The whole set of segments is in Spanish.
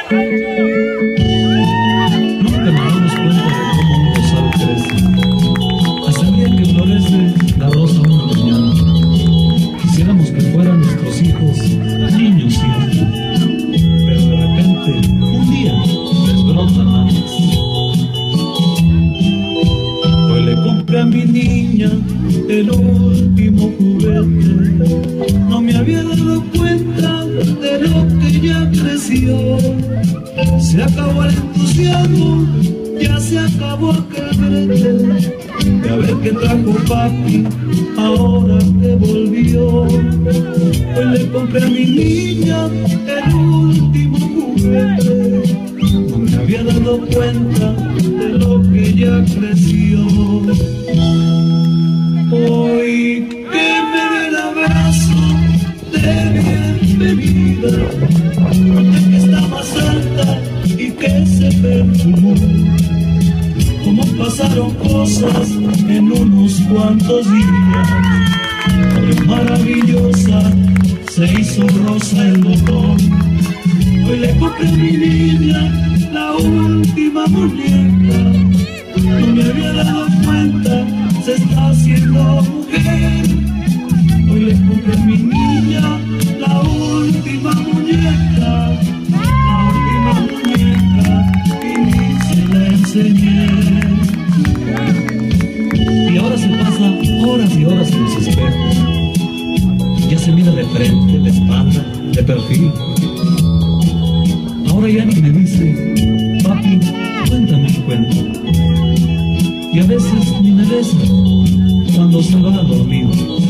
Nunca nos damos cuenta de cómo un rosal crece, hasta el día que florece la rosa una mañana. Quisiéramos que fueran nuestros hijos niños siempre, pero de repente, un día, les brotan alas. Hoy le compré a mi niña el último juguete. No me había dado cuenta de lo que ya creció. Se acabó el entusiasmo, ya se acabó aquel brete de a ver qué trajo papi, ahora que volvió. Hoy le compré a mi niña el último juguete. No me había dado cuenta de lo que ya creció. Hoy que me dé el abrazo de bienvenida, de que está más alta y que se perfumó. Como pasaron cosas en unos cuantos días, pero maravillosa se hizo rosa el botón. Hoy le compré a mi niña la última muñeca. No me había dado cuenta, se está haciendo mujer. Hoy le compré a mi niña la última muñeca, y se la enseñé. Y ahora se pasa horas y horas en los espejos. Ya se mira de frente, de espalda, de perfil. Ahora ya ni me dice, papi, cuéntame un cuento. Y a veces ni me besa cuando se va a dormir.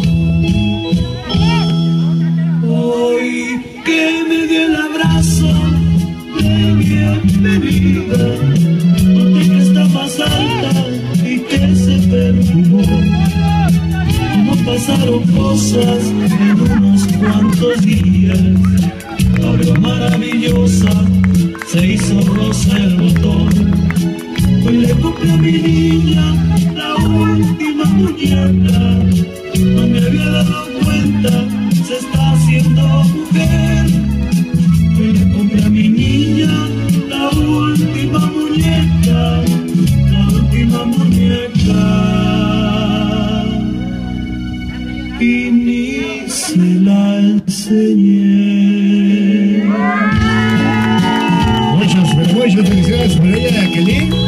Hoy que me dio el abrazo de bienvenida, noté que está más alta y que se perfumó. Como pasaron cosas en unos cuantos días, abrió maravillosa, se hizo rosa el botón. Hoy le compré a mi niña la última muñeca. No me había dado cuenta, se está haciendo mujer. Hoy le compré a mi niña la última muñeca, la última muñeca. Y ni se la enseñé. Muchas felicidades por ella, Jacqueline.